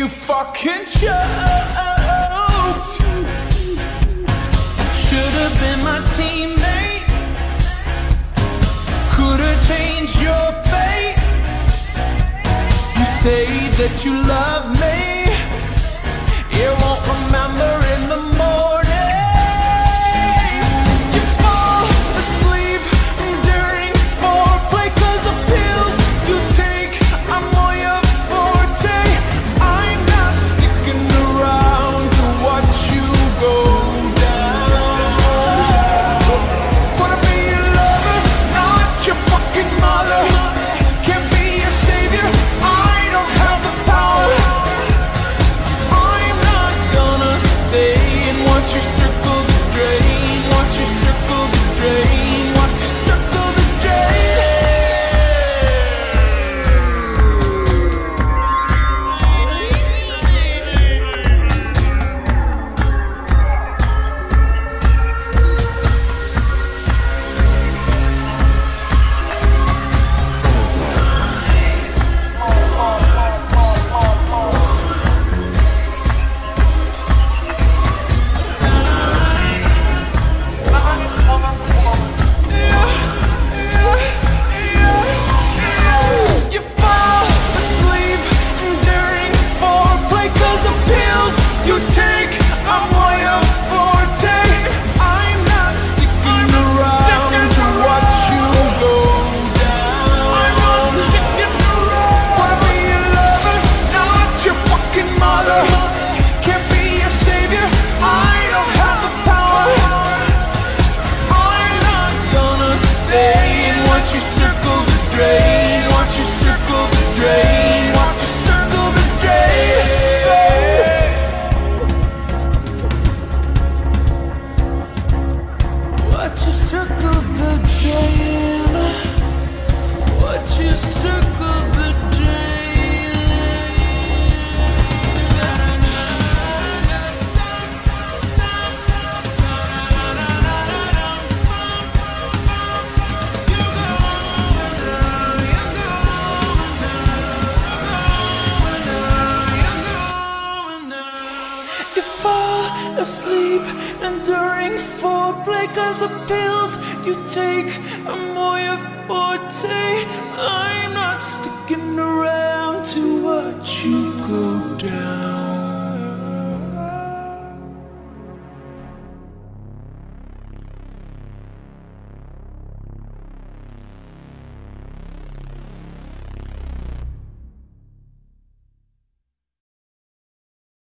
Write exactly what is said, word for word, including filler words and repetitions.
you fucking choked. Should've been my teammate, could've changed your fate. You say that you love me, you won't remember in the morning. You fall asleep during foreplay 'cause the pills you take are more your forte. I'm not sticking around to watch you go down. Wanna be your lover, not your fucking mother. Can't be your savior, I don't have the power. I'm not gonna stay and watch you circle the drain. Watch you circle the drain. Watch you circle the You fall asleep during foreplay 'cause the pills you take are more your forte. I'm not sticking around to watch you go down. I'm not sticking around. Wanna be your lover, not your fucking mother. Can't be your savior, I don't have the power. I'm not gonna stay and watch you circle the drain. Watch you circle the drain. Watch you circle the drain. Watch you circle the drain. Watch you circle the You fall asleep and during foreplay 'cause the pills you take are more your forte. I'm not sticking around to watch you go down.